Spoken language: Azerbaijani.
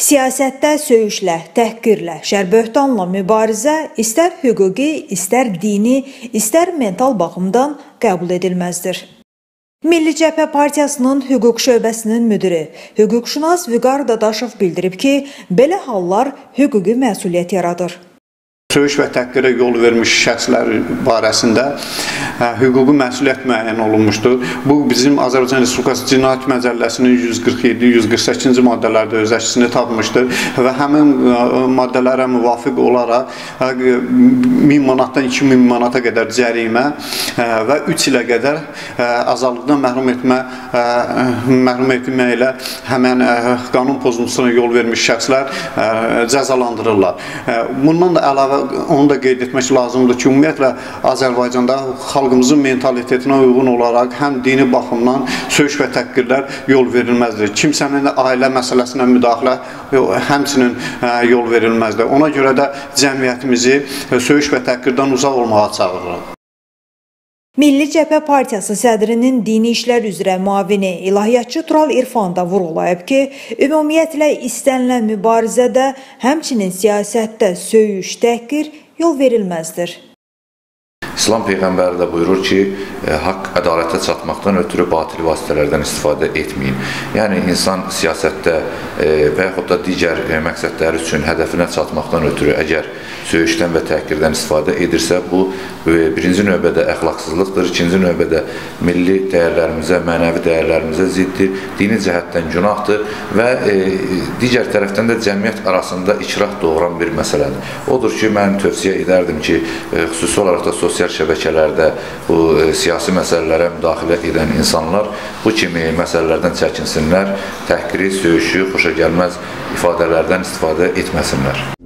Siyasətdə söyüşlə, təhqirlə, şərböhtanla mübarizə istər hüquqi, istər dini, istər mental baxımdan qəbul edilməzdir. Milli Cəbhə Partiyasının hüquq şöbəsinin müdiri, hüquqşünas Vüqar Dadaşov bildirib ki, belə hallar hüquqi məsuliyyət yaradır. Söyüş və təhqirə yol vermiş şəxslər barəsində hüquqi məsuliyyət müəyyən olunmuşdur. Bu, bizim Azərbaycan Respublikası Cinayət Məcəlləsinin 147-148-ci maddələrdə öz əksini tapmışdır və həmin maddələrə müvafiq olaraq 1000 manatdan 2000 manata qədər cərimə və 3 ilə qədər azadlıqdan məhrum etməklə həmən qanun pozuntusuna yol vermiş şəxslər cəzalandırırlar. Bundan da əlavə onu da qeyd etmək lazımdır ki, ümumiyyətlə Azərbaycanda xalqımızın mentalitetinə uyğun olaraq həm dini baxımdan söyüş və təhqirlər yol verilməzdir. Kimsənin ailə məsələsinə müdaxilə həmçinin yol verilməzdir. Ona görə də cəmiyyətimizi söyüş və təhqirdən uzaq olmağa çağırırıq. Milli Cəbhə Partiyası sədrinin dini işlər üzrə müavini ilahiyyatçı Tural İrfan da vurğulayıb ki, ümumiyyətlə istənilən mübarizədə, həmçinin siyasətdə söyüş, təhqir yol verilməzdir. İslam Peyğəmbəri də buyurur ki, haqq ədalətə çatmaqdan ötürü batil vasitələrdən istifadə etməyin. Yəni, insan siyasətdə və yaxud da digər məqsədləri üçün hədəfinə çatmaqdan ötürü əgər söyüşdən və təhqirdən istifadə edirsə, bu birinci növbədə əxlaqsızlıqdır, ikinci növbədə milli dəyərlərimizə, mənəvi dəyərlərimizə ziddir, dini cəhətdən günahdır və digər tərəfdən də cəmiyyət arasında ikrah doğuran bir məsələdir. Odur ki, mən tövsiyə edərdim ki, xüsusi olaraq da sosial şəbəkələrdə bu siyasi məsələlərə müdaxilə edən insanlar bu kimi məsələlərdən çəkinsinlər, təhqiri, söyüşü, xoşagəlməz ifadələrdən istifadə etməsinlər.